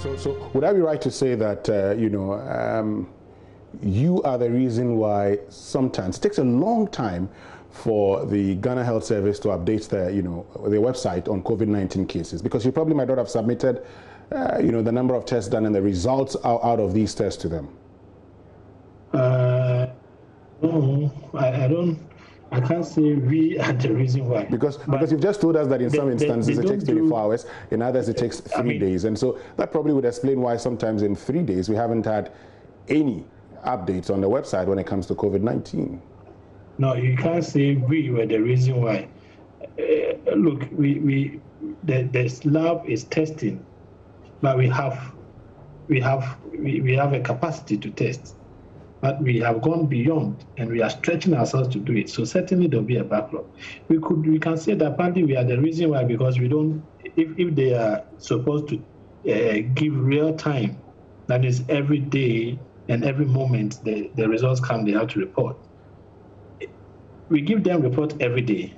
So would I be right to say that, you are the reason why sometimes it takes a long time for the Ghana Health Service to update their website on COVID-19 cases, because you probably might not have submitted, the number of tests done and the results out of these tests to them? No, I don't. I can't say we are the reason why. Because you've just told us that in some instances it takes 24 hours, in others it takes 3 days. And so that probably would explain why sometimes in 3 days we haven't had any updates on the website when it comes to COVID-19. No, you can't say we were the reason why. Look, the lab is testing, but we have a capacity to test. But we have gone beyond, and we are stretching ourselves to do it. So certainly there'll be a backlog. We can say that partly we are the reason why, because we don't. If they are supposed to give real time, that is every day and every moment the results come, they have to report. We give them report every day.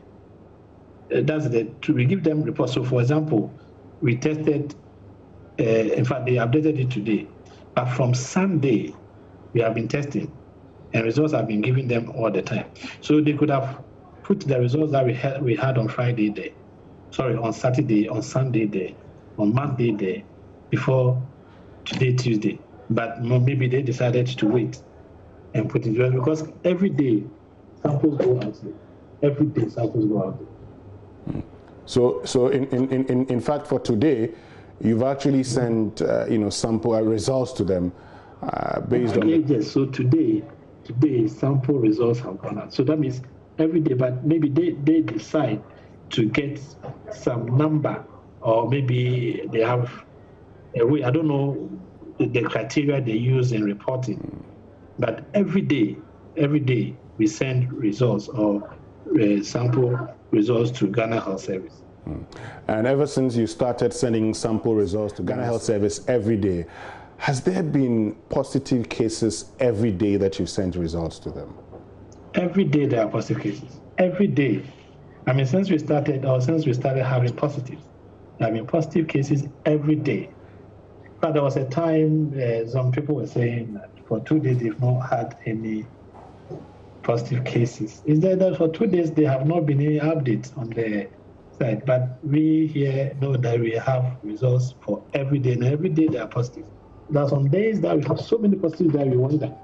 We give them reports. So for example, we tested. In fact, they updated it today, but from Sunday, we have been testing, and results have been given them all the time. So they could have put the results that we had on Friday day, on Saturday, on Sunday day, on Monday day, before today, Tuesday. But maybe they decided to wait and put it, because every day samples go out there. Every day samples go out there. So in fact, for today, you've actually sent sample results to them. Based on yes, so today sample results have gone out. So that means every day, but maybe they decide to get some number, or maybe they have a way. I don't know the criteria they use in reporting, but every day we send results or sample results to Ghana Health Service. And ever since you started sending sample results to Ghana Health Service every day, has there been positive cases every day that you sent results to them? Every day there are positive cases. Every day. I mean, since we started having positives, there have been positive cases every day. But there was a time some people were saying that for 2 days they've not had any positive cases. Is that for 2 days there have not been any updates on the site? But we here know that we have results for every day, and every day they are positive. There are some days that we have so many positives that we wonder.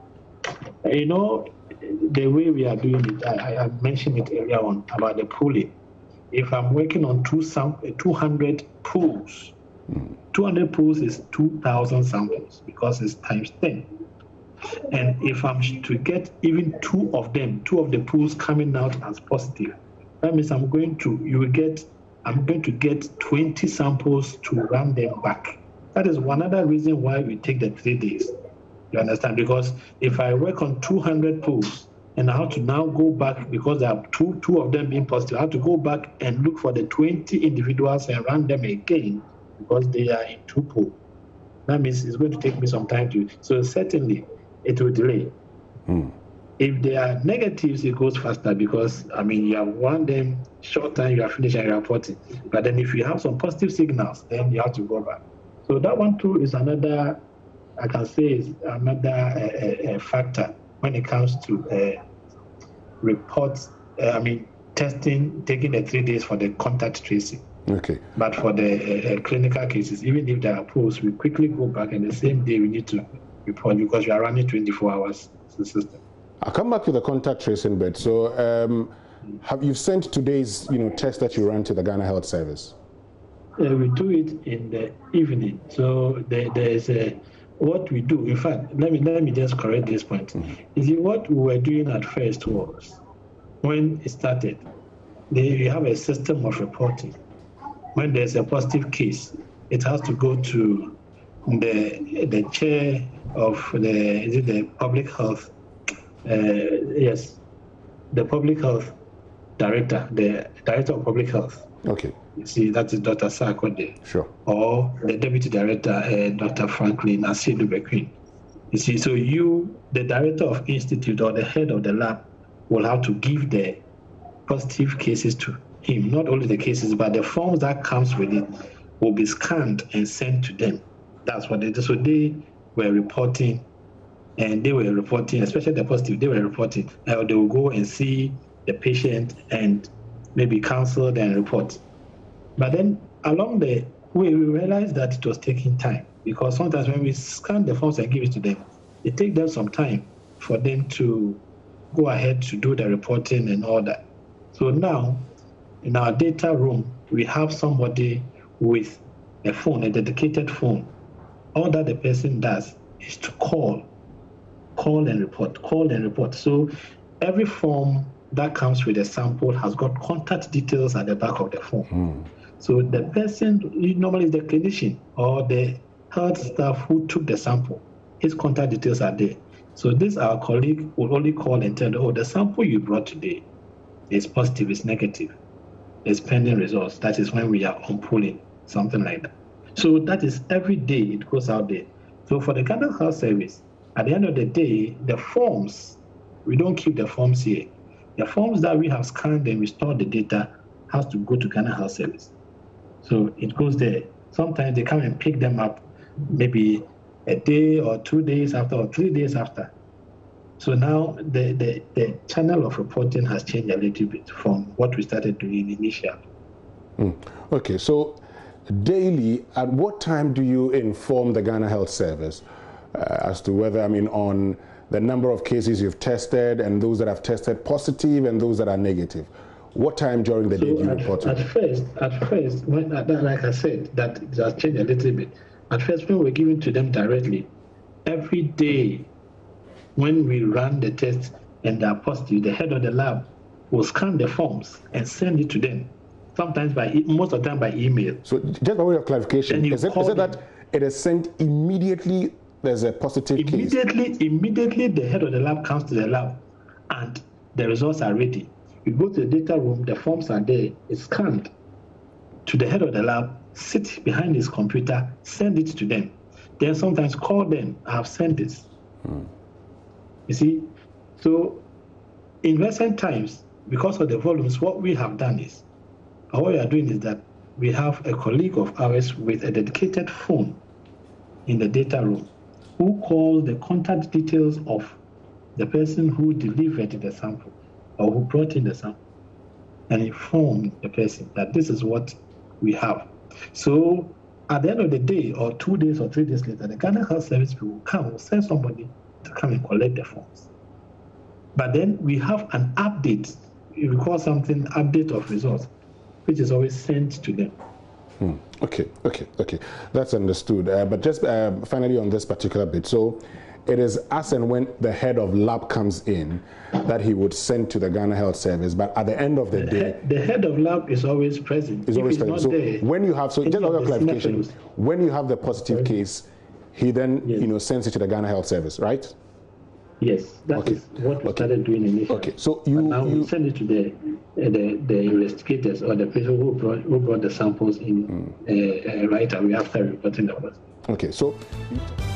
The way we are doing it, I mentioned it earlier on about the pooling. If I'm working on 200 pools, 200 pools is 2,000 samples, because it's times 10. And if I'm to get even two of the pools coming out as positive, that means I'm going to get 20 samples to run them back. That is one other reason why we take the 3 days. You understand? Because if I work on 200 pools and I have to now go back, because there are two of them being positive, I have to go back and look for the 20 individuals and run them again, because they are in 2 pools. That means it's going to take me some time so certainly it will delay. If they are negatives, it goes faster, because you have run them short time, you are finished and you are reporting. But then if you have some positive signals, then you have to go back. So that one too is another, I can say, is another factor when it comes to reports. Testing, taking the 3 days for the contact tracing. Okay. But for the clinical cases, even if there are polls, we quickly go back, and the same day we need to report, because we are running 24 hours system. I'll come back to the contact tracing bit. So, have you sent today's test that you ran to the Ghana Health Service? We do it in the evening. So there is what we do. In fact, let me just correct this point. You see, what we were doing at first was, when it started, we have a system of reporting. When there's a positive case, it has to go to the chair of the public health. The public health director, the director of public health. Okay. You see, that is Dr. Sarkodie. Sure. Or the deputy director, Dr. Franklin Asidu-Bequin. You see, so the director of institute or the head of the lab, will have to give the positive cases to him. Not only the cases, but the forms that comes with it will be scanned and sent to them. That's what they did. So they were reporting, especially the positive, they were reporting. They will go and see the patient and maybe counsel and report. But then along the way, we realized that it was taking time, because sometimes when we scan the forms and give it to them, it takes them some time for them to go ahead to do the reporting and all that. So now, in our data room, we have somebody with a phone, a dedicated phone. All that the person does is to call and report. So every form that comes with a sample has got contact details at the back of the phone. So the person, normally the clinician or the health staff who took the sample, his contact details are there. So this, our colleague will only call and tell, oh, the sample you brought today is positive, is negative, is pending results. That is when we are unpulling, something like that. So that is every day it goes out there. So for the Ghana Health Service, at the end of the day, the forms, we don't keep the forms here. The forms that we have scanned and restored the data has to go to Ghana Health Service. So it goes there. Sometimes they come and pick them up maybe a day or 2 days after or 3 days after. So now the channel of reporting has changed a little bit from what we started doing initially. Okay, so daily, at what time do you inform the Ghana Health Service as to whether, on the number of cases you've tested and those that have tested positive and those that are negative? What time during the day do you report? At first, when, like I said, that it has changed a little bit. At first, when we're giving to them directly, every day when we run the test and they are positive, the head of the lab will scan the forms and send it to them. Sometimes most of the time by email. So just by way of clarification, is it that it is sent immediately there's a positive case? Immediately the head of the lab comes to the lab and the results are ready. You go to the data room, the forms are there, it's scanned to the head of the lab, sit behind his computer, send it to them. Then sometimes call them, I have sent this. You see, so in recent times, because of the volumes, what we have done is, what we are doing is that we have a colleague of ours with a dedicated phone in the data room who calls the contact details of the person who delivered the sample or who brought in the sample and inform the person that this is what we have. So at the end of the day, or 2 days or 3 days later, the Ghana Health Service will send somebody to come and collect the forms. But then we have an update, we call something update of results, which is always sent to them. Okay. That's understood. But just finally on this particular bit, so it is as and when the head of lab comes in that he would send to the Ghana Health Service, but at the end of the day... The head of lab is always present. Is always present. So there, when you have... So just another clarification. When you have the positive case, he then sends it to the Ghana Health Service, right? Yes, that is what we started doing initially. Okay, so we send it to the investigators or the people who brought the samples in right away after reporting the work. Okay, so